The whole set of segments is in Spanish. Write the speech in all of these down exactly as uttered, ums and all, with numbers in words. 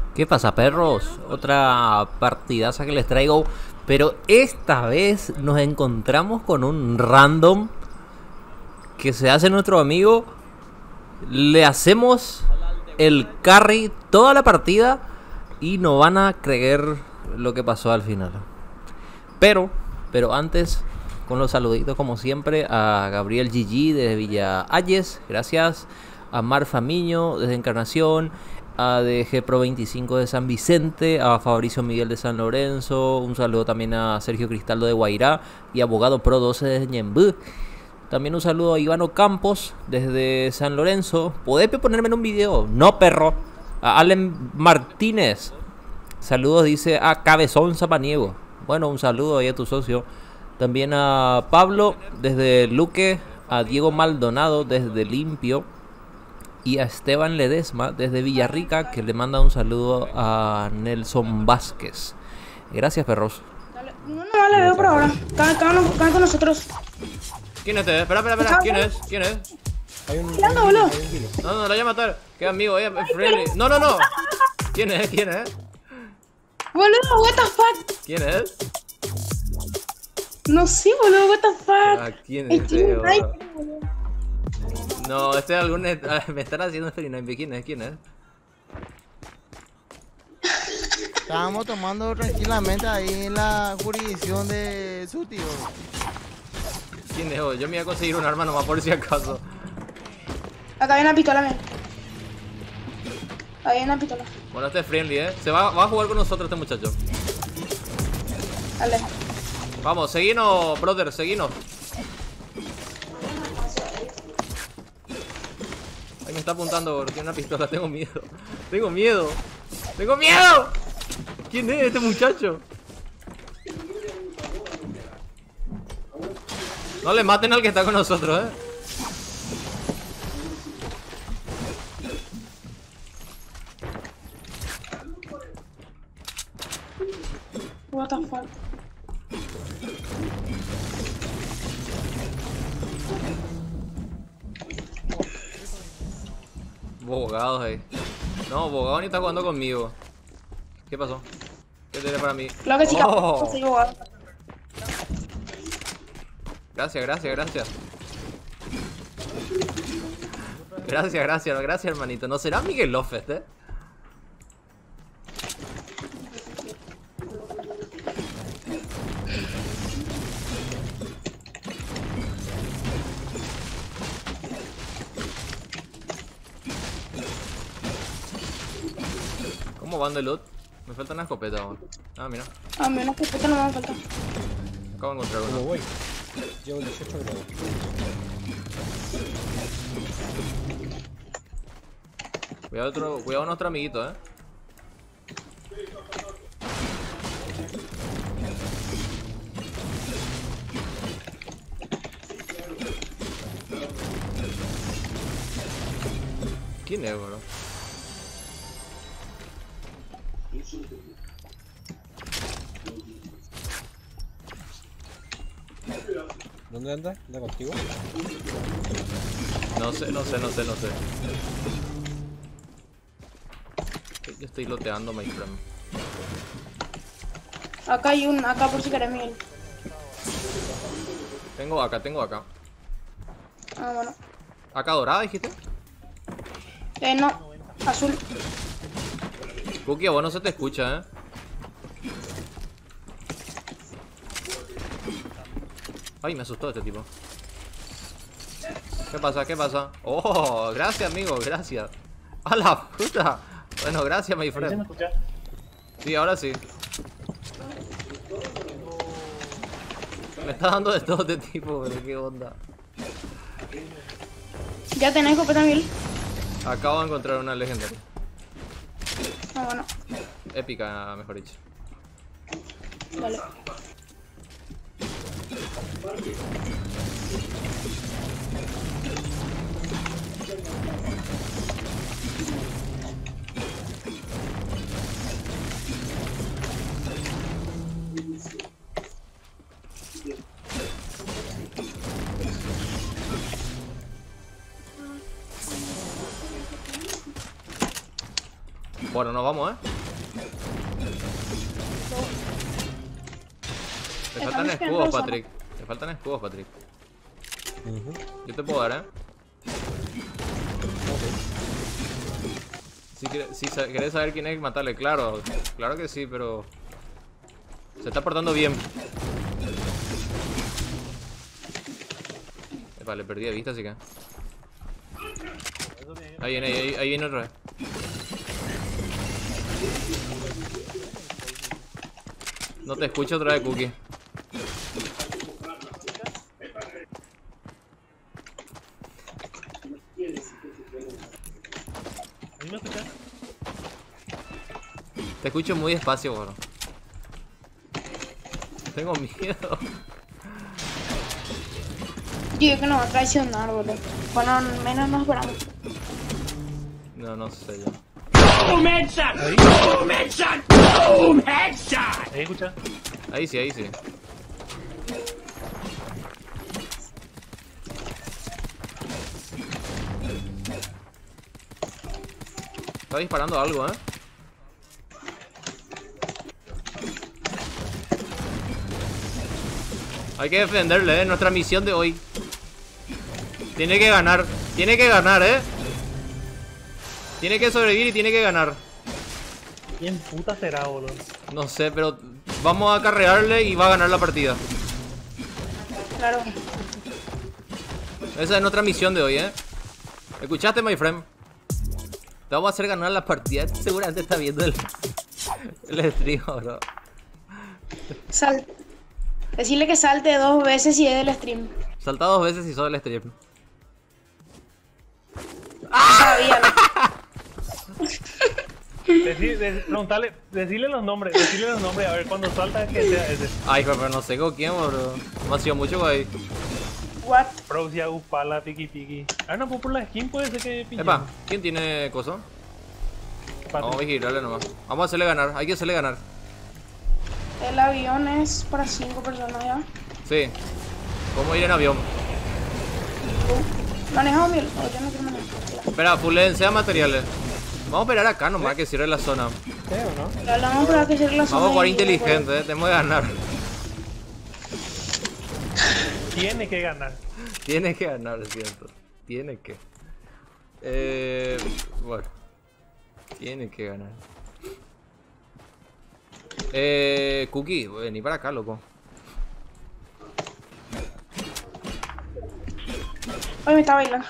¿Qué pasa, perros? Otra partidaza que les traigo. Pero esta vez nos encontramos con un random que se hace nuestro amigo. Le hacemos el carry toda la partida y no van a creer lo que pasó al final. Pero, pero antes, con los saluditos como siempre a Gabriel G G desde Villa Ayes, gracias. A Mar Famiño desde Encarnación, a D G Pro veinticinco de San Vicente, a Fabricio Miguel de San Lorenzo, un saludo también a Sergio Cristaldo de Guairá y Abogado Pro doce desde Ñembú. También un saludo a Ivano Campos desde San Lorenzo. ¿Podés ponerme en un video? No, perro. A Allen Martínez. Saludos, dice a Cabezón Zapaniego. Bueno, un saludo ahí a tu socio. También a Pablo desde Luque, a Diego Maldonado desde Limpio y a Esteban Ledesma desde Villarrica, que le manda un saludo a Nelson Vázquez. Gracias, perros. Dale. No, no, no le veo por ahora. Caen con nosotros. ¿Quién es este? Espera, espera, espera. ¿Quién es? ¿Quién es? Hay un, ¿Qué anda, boludo? No, no, lo voy a matar. Qué amigo, eh. Friendly. No, no, no. ¿Quién es? ¿Quién es? Boludo, what the fuck. ¿Quién es? No sé, boludo, what the fuck. Ah, ¿quién El es Team este, Sniper, boludo? boludo. No, este es algún... Me están haciendo Free ¿Quién es? ¿Quién es? Estábamos tomando tranquilamente ahí en la jurisdicción de su tío. ¿Quién es? Yo me iba a conseguir un arma nomás por si acaso. Acá hay una pistola, men. Ahí hay una pistola. Bueno, este es friendly, eh. Se va, va a jugar con nosotros este muchacho. Dale. Vamos, seguinos, brother, seguinos. Ahí me está apuntando porque tiene una pistola, tengo miedo. Tengo miedo. ¡Tengo miedo! ¿Quién es este muchacho? No le maten al que está con nosotros, eh. What the fuck. Bogados ahí. No, Bogado ni está jugando conmigo. ¿Qué pasó? ¿Qué tiene para mí? Claro que sí, Oh. cabrón. Sí, bogado. Gracias, gracias, gracias. Gracias, gracias, gracias, hermanito. ¿No será Miguel López, eh? ¿Cómo van de loot? Me falta una escopeta ahora. Ah, mira. A menos que escopeta no me falta. Acabo de encontrar ¿Cómo una. voy? Llevo dieciocho grados. Cuidado otro, cuidado nuestro amiguito, eh. ¿Quién es, bro? ¿Dónde anda? ¿Anda contigo? No sé, no sé, no sé, no sé. Yo estoy loteando, my friend. Acá hay un, acá por si querés, Miguel. Tengo acá, tengo acá. Ah, bueno. ¿Acá dorada dijiste? Eh, no. Azul. Cookie, a vos no se te escucha, eh. Ay, me asustó este tipo. ¿Qué pasa? ¿Qué pasa? Oh, gracias, amigo, gracias. ¡A la puta! Bueno, gracias, my friend. Sí, ahora sí. Me está dando de todo este tipo, pero qué onda. Ya tenés escopeta, Miguel. Acabo de encontrar una legendaria. Ah, bueno. Épica, mejor dicho. Dale. Bueno, nos vamos, eh. Te faltan escudos, Patrick. Te faltan escudos, Patrick. Ujú. Yo te puedo dar, ¿eh? Si, quieres, si sa- querés saber quién es, matarle, claro. Claro que sí, pero... Se está portando bien. Epa, le perdí de vista, así que... Ahí viene, ahí, ahí viene otra vez. No te escucho otra vez, Cookie. ¿A mí me escuchas? Te escucho muy despacio, bro. Tengo miedo. Digo que nos va a traicionar, boludo. Bueno, menos nos esperamos. No, no sé yo. ¿Ahí escuchas? Ahí sí, ahí sí. Está disparando algo, ¿eh? Hay que defenderle, ¿eh? Nuestra misión de hoy. Tiene que ganar. Tiene que ganar, ¿eh? Tiene que sobrevivir y tiene que ganar. ¿Quién puta será, boludo? No sé, pero vamos a carrearle y va a ganar la partida. Claro. Esa es nuestra misión de hoy, ¿eh? ¿Escuchaste, my friend? Te vamos a hacer ganar la partida. Seguramente está viendo el, el stream, bro. Sal... Decirle que salte dos veces y es del stream. Salta dos veces y sos el stream. Sabía, Decí, de, preguntale, decirle los nombres, decirle los nombres, a ver cuando salta que sea ese. Ay, pero no sé con quién, bro. No ha sido mucho, güey. What? Proxia, Upala, Tiki Tiki. Ah, no, pues por la skin puede ser que pinche. Epa, ¿quién tiene coso? Vamos a vigilarle nomás. Vamos a hacerle ganar, hay que hacerle ganar. El avión es para cinco personas ya. Sí. ¿Cómo ir en avión? Manejamos bien. Oh, yo no quiero manejar. Espera, fulen, sea materiales. Vamos a esperar acá nomás que cierre la zona. ¿Qué o no? Ya hablamos para que cierre la zona. Vamos a jugar y- inteligente, eh. Tenemos que ganar. Tiene que ganar. Tiene que ganar, es cierto. Tiene que. Eh. Bueno. Tiene que ganar. Eh. Cookie, vení para acá, loco. Hoy me está bailando.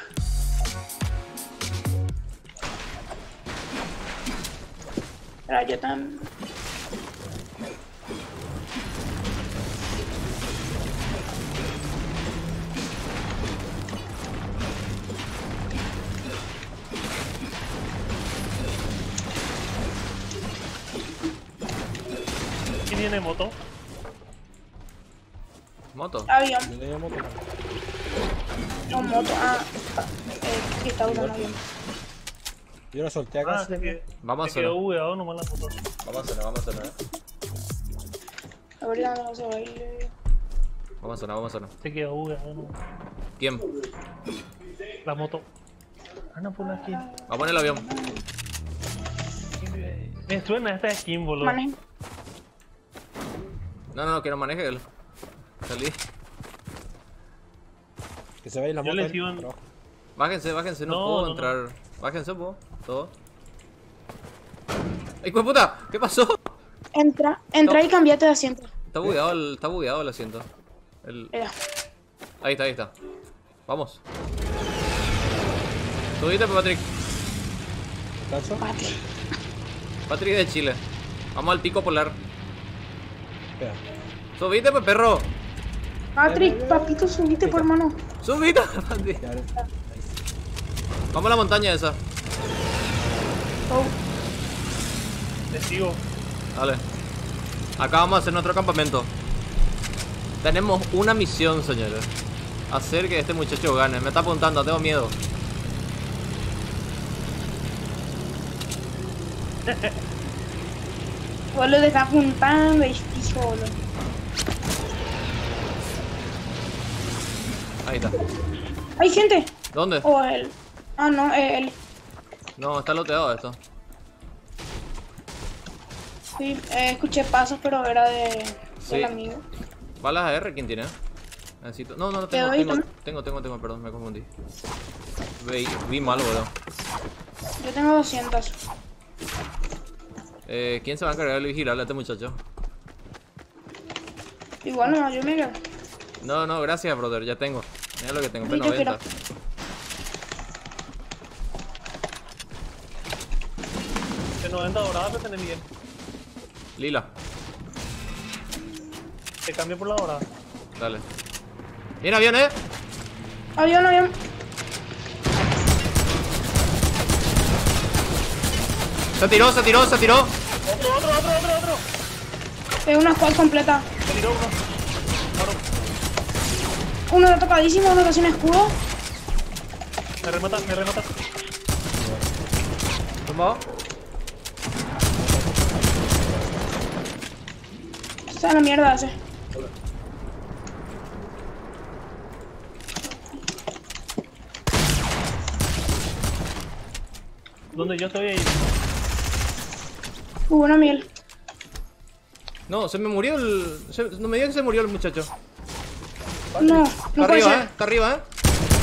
Pero yo también. ¿Quién tiene moto? Moto. Avión. Yo le llamo como- O moto. Ah. Eh, que está usando avión. Yo lo solté acá. Ah, se, que, Vamos a se quedó hacerlo. bugueado nomás la moto. Vamos a hacerlo, vamos a hacerlo. Ahorita no se baile. Vamos a hacerlo, vamos a hacerlo. Se quedó bugueado nomás. ¿Quién? La moto. Ah, no, por la skin. Va a poner el avión. Me suena esta skin, boludo. Manejo. No, no, no, que no maneje él. Salí. Que se vaya la Yo moto. le ahí, sigo en- para abajo. Bájense, bájense, no, No, puedo no, no. entrar. Bájense, puedo. Todo. ¡Ay, hijo de puta! ¿Qué pasó? Entra, entra No. y cambiate de asiento. Está bugueado el, está bugueado el asiento. El... Mira. Ahí está, ahí está. Vamos. Subite, Patrick. ¿Descanso? Pati. Patrick de Chile. Vamos al pico polar. Espera. Subite, pues, perro. Patrick, papito, subite por mano. Subite, Patrick. Ya, ahora- Vamos a la montaña esa. Oh. Te sigo. Dale. Acá vamos a hacer nuestro campamento. Tenemos una misión, señores. Hacer que este muchacho gane. Me está apuntando, tengo miedo. Boludo, te está apuntando y estoy solo. Ahí está. ¡Hay gente! ¿Dónde? O él. Ah, no, él. No, está loteado esto. Sí, eh, escuché pasos, pero era de, Sí. del amigo. Balas A R, ¿quién tiene? Necesito. No, no, no Te tengo, doy, tengo, toma. tengo, tengo, tengo, perdón, me confundí. Vi, vi mal, boludo. Yo tengo doscientos. Eh, ¿quién se va a encargar de vigilarle a este muchacho? Igual no, yo me quedo. No, no, gracias, brother, ya tengo. Mira lo que tengo, Sí, P yo noventa. De noventa doradas te tenés bien. Lila, Te cambio por la dorada. dale. Viene avión, eh. Avión, avión. Se tiró, se tiró, se tiró. Otro, otro, otro, otro, otro. Es una squad completa. Te tiró uno. Claro. Uno está tocadísimo, uno está sin escudo. Me remata, me remata. Tumbado. Está en la mierda ese. Donde yo estoy ahí. Uh, buena miel. No, se me murió el. se- No me digas que se murió el muchacho. No, Está no puede arriba, eh. ser. Está arriba, eh.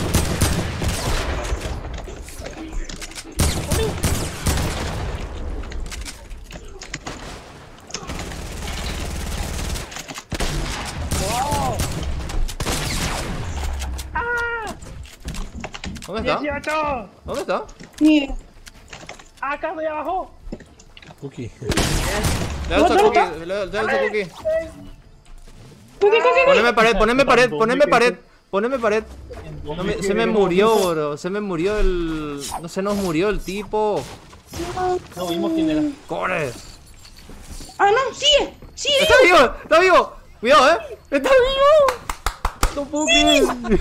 ¿Dónde está? ¡dieciocho! ¿Dónde está? Ni idea. ¡Acá de abajo! Cookie. Le da el ¿Dónde cookie, está? le da le da el cookie. Cookie, cookie, Poneme pared, poneme pared, poneme pared, poneme pared. No me- se me murió, bro. Se me murió el. No se nos murió el tipo. No vimos quién era. ¡Corre! Ah, no, sigue. Sigue. ¡Está vivo! ¡Está vivo! ¡Cuidado, eh! ¡Está vivo! ¡No puedo creer!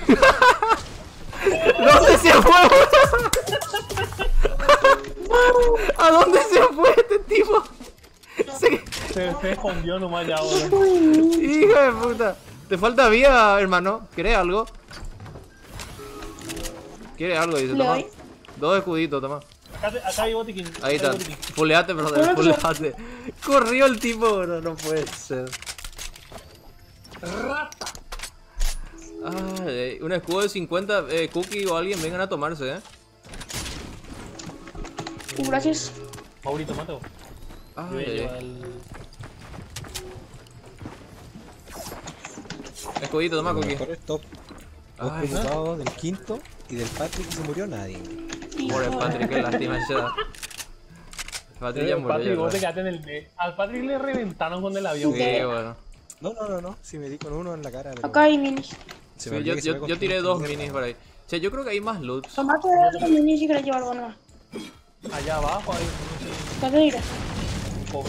¿Dónde se fue? ¿A dónde se fue este tipo? Se... Se, se escondió nomás ya, boludo. ¡Hijo de puta! Te falta vida, hermano. ¿Quieres algo? ¿Quieres algo? Dice, Le toma. doy. Dos escuditos, toma. Acá, te- acá hay botiquín. Ahí acá está. hay botiquín. Fuleate, brother, Bueno, pues, fuleate. Corrió el tipo, bro. No puede ser. Ay, un escudo de cincuenta. Eh, Cookie o alguien vengan a tomarse, eh. Uh, gracias. Maurito, Mateo. Yo voy a Ay, llevar ay. el... Escudito, toma, Los Cookie. mejores top. Dos Ay, preocupados del quinto y del Patrick, y se murió nadie. Pobre Patrick, qué lástima ese da. Patrick ya Eh, murió. Patrick, ya, vos te ¿verdad? quedaste en el medio. Al Patrick le reventaron con el avión. Sí, bueno. No, no, no, no. Sí me di con uno en la cara. Pero Acá hay minis. se me Sí, olvidó yo, que se me yo, yo construyó tiré esta dos mierda. minis por ahí. Che, yo creo que hay más loot. Tomate los minis si querés llevar algo más. Allá abajo hay ¿Qué te diré? un pobre.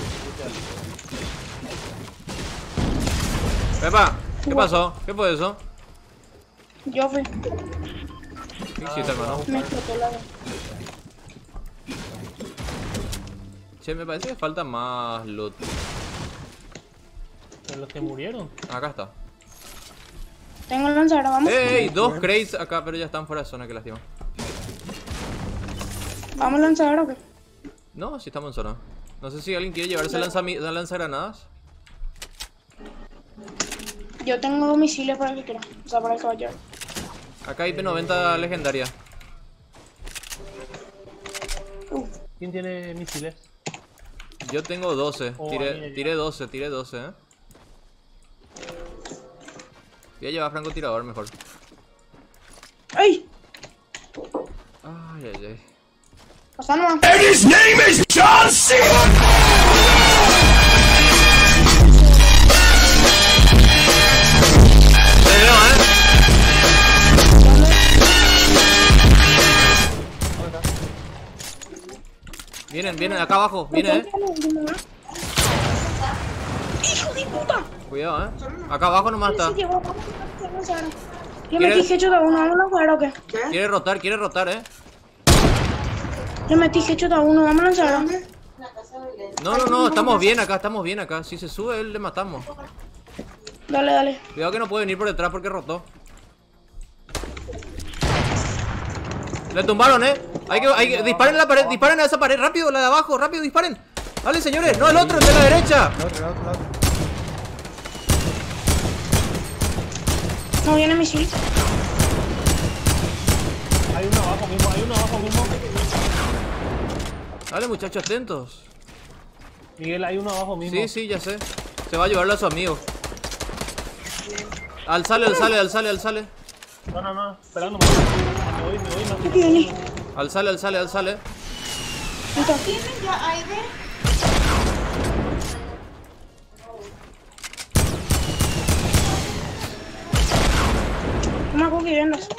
Pepa, ¿qué pasó? ¿Qué fue eso? Yo fui. ¿Qué hiciste, hermano? Me explotó la vez. Che, me parece que falta más loot. De los que murieron. Acá está. Tengo el lanzador, vamos. ¡Ey! Dos crates acá, pero ya están fuera de zona, que lástima. Vamos a lanzar o qué. No, sí estamos en zona. No sé si alguien quiere llevarse lanzami- lanzagranadas. Yo tengo misiles para el que quiera. O sea, para el caballero. Acá hay P noventa legendaria. Uh, ¿Quién tiene misiles? Yo tengo doce. Oh, Tiré, mira, ya. tiré doce, tiré doce, eh. Voy a llevar francotirador mejor. ¡Ay! Ay, ay, ay. Pasa nomás. Te veo, eh. Vienen, vienen, acá abajo, vienen, eh. ¡Hijo de puta! Cuidado, eh. Acá abajo nomás está. Sí, llegó, vamos a lanzar. Yo ¿Quieres? metí hecho de uno, vamos a lanzar o qué. Quiere rotar, quiere rotar, eh. Yo metí hecho de uno, vamos a lanzar. No, no, no, estamos bien acá, estamos bien acá. Si se sube, él le matamos. Dale, dale. Cuidado que no puede venir por detrás porque rotó. Le tumbaron, eh. Hay que, hay que, disparen la pared, disparen a esa pared, rápido, la de abajo, rápido, disparen. Dale, señores. No, el otro, el de la derecha. La otra, la otra, la otra. No viene mi shield. Hay uno abajo mismo, hay uno abajo mismo. Dale, muchachos, atentos. Miguel, hay uno abajo mismo. Sí, sí, ya sé. Se va a llevarlo a su amigo. Alzale, alzale, alzale, alzale. No, no, no, esperando. Me voy, me voy, me voy. Aquí viene. Alzale, alzale, alzale. Listo. Toma cookie, vendas.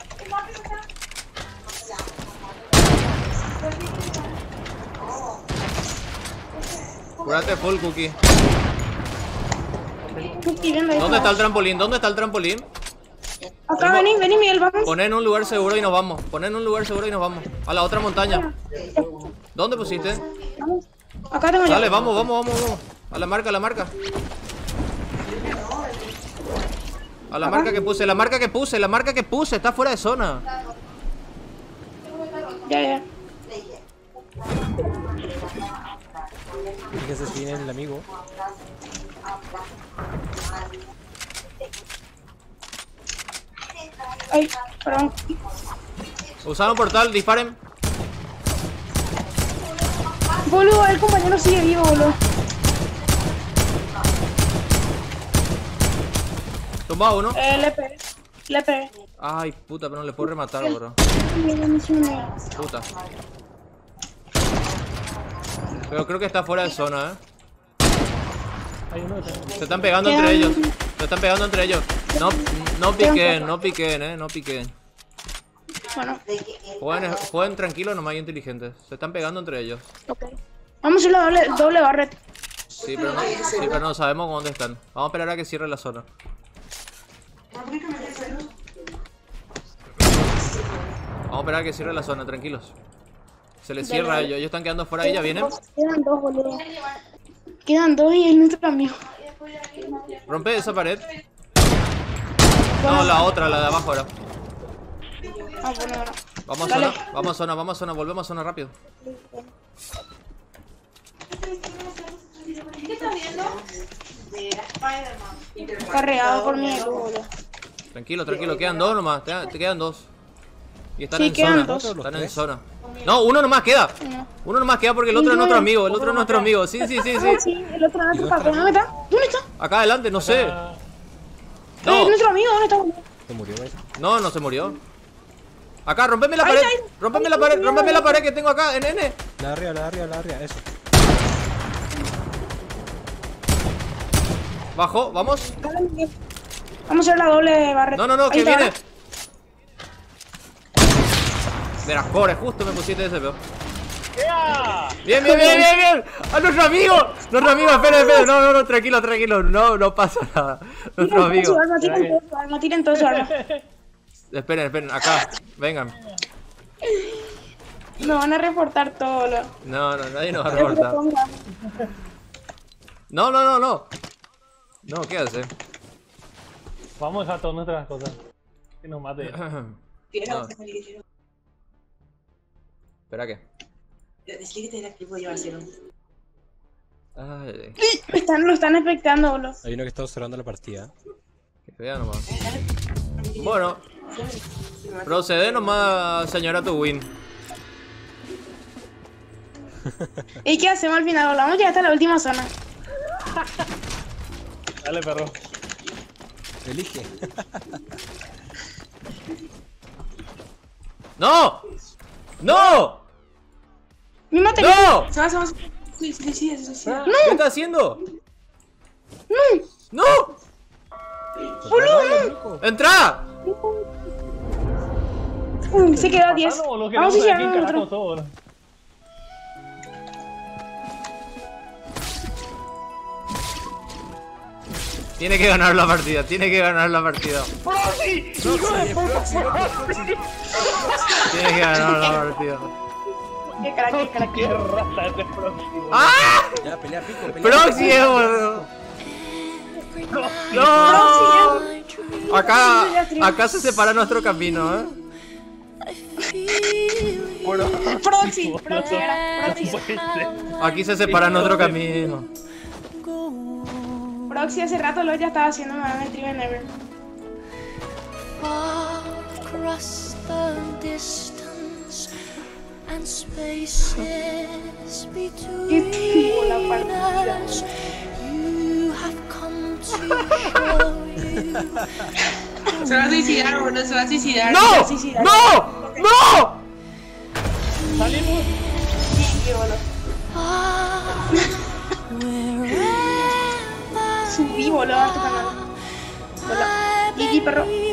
Cúrate full, Cookie. Cookie, vendas. ¿Dónde está el trampolín? ¿Dónde está el trampolín? Acá, vení, vení, Miguel, vamos. Poné en un lugar seguro y nos vamos. Poné en un lugar seguro y nos vamos. A la otra montaña. ¿Dónde pusiste? Vamos. Acá tengo yo. Dale, vamos, vamos, vamos, vamos. A la marca, a la marca. A la marca que puse, la marca que puse, la marca que puse. Está fuera de zona. Ya, ya. Fíjense si viene el amigo. Ay, perdón. Usaron portal, disparen. Boludo, el compañero sigue vivo, boludo. Tumba uno. Eh, le pegué. Le pegué. Ay, puta, pero no le puedo rematar, bro. Puta. Pero creo que está fuera de zona, eh. Hay uno que está- Se están pegando entre ellos. Se están pegando entre ellos. No, no piquen, no piquen, eh. No piquen. Bueno, Jueguen, jueguen tranquilos, nomás y inteligentes. Se están pegando entre ellos. ok. Vamos a ir a la doble, doble barret. Sí, pero no, sí, pero no sabemos dónde están. Vamos a esperar a que cierre la zona. Vamos a esperar a que cierre la zona, tranquilos. Se les cierra a ellos, ellos están quedando fuera y ya vienen. Quedan dos, boludo. Quedan dos y es nuestro amigo. Rompe esa pared. No, la otra, la de abajo ahora. Ah, bueno, bueno. Vamos a Dale. zona, vamos a zona, vamos a zona, volvemos a zona rápido. Carreado por mi boludo. Tranquilo, tranquilo, quedan dos nomás, te, te quedan dos. Y están Sí, en quedan zona, dos. están en zona. No, uno nomás queda. Uno nomás queda porque el otro es nuestro amigo, el otro es nuestro amigo. Sí, sí, sí, Ah, sí. sí, el otro no está. ¿Dónde está? ¿Dónde está? Acá adelante, no sé. Ah, No, Es nuestro amigo, ¿dónde está? boludo? Se murió, ¿ves? no, no se murió. Acá, rompeme la Ahí, pared, ahí. rompeme la pared, rompeme la pared que tengo acá, en N. La de arriba, la de arriba, la de arriba, eso. Bajo, vamos. Dale, Miguel. Vamos a hacer la doble barret. No, no, no, Ahí que está, viene. ¿verdad? Verás, pobre, justo me pusiste ese peor. ¡Ea! Bien, bien, bien, bien, bien. A nuestro amigo. Nuestro amigo, espera, espera. No, no, no, tranquilo, tranquilo. No, no pasa nada. Nuestro Tiren todo amigo. su arma, tiren todo su arma, tiren todo su arma. Esperen, esperen, acá. Vengan. Nos van a reportar todo, lo. No, no, nadie nos va a reportar. No, no, no, no. No, ¿qué hace? Vamos a dejar todas nuestras cosas. Que nos mate. No. Espera, ¿qué? Decirle que te era que puedo llevar cero. Ay, Están, lo están expectando, boludo. Hay uno que está observando la partida. que vea nomás. Bueno. Procede nomás, señora tu win. ¿Y qué hacemos al final? Vamos ya hasta la última zona. Dale, perro. Elige. ¡No! ¡No! Mi mate. ¡No! Se va, se va. Sí, sí, sí, sí, sí. ¿Qué está haciendo? No, ¡No! boludo, ¡Entra! no. Se quedó a diez. Ah, no, lo que Vamos a aquí, llegar a carajo, nosotros. todo, ¿no? Tiene que ganar la partida, tiene que ganar la partida. Tiene que ganar la partida. Qué crack, qué crack. Qué rata este próximo. ¡Ah! Ya, pelea pico, pelea. Proxy, eh, boludo. No. Acá, acá se separa nuestro camino, ¿eh? I feel Bueno, Proxy, Proxy era, Proxy. puede ser. Aquí se separan otro camino. Proxy hace rato lo ya estaba haciendo más el Tribe Never. Far across the distance and spaces between La partida. us, you have come to show you. Se va a suicidar, boludo, se va a suicidar. ¡No! Sí, sí, dale. ¡No! ¡No! Salimos. Sí, qué boludo. Ah, wherever Subí, boludo, a tu canal. Boludo. I Gigi, perro. believe